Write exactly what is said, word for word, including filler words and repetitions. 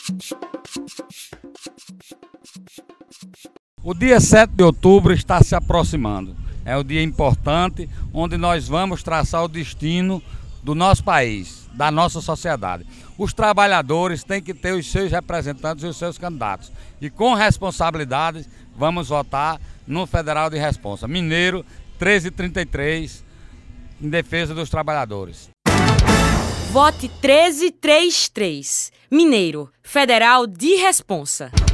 O dia sete de outubro está se aproximando. É um dia importante onde nós vamos traçar o destino do nosso país, da nossa sociedade. Os trabalhadores têm que ter os seus representantes e os seus candidatos. E com responsabilidade vamos votar no Federal de Responsa. Mineiro treze trinta e três, em defesa dos trabalhadores. Vote treze trinta e três. Mineiro, Federal de Responsa.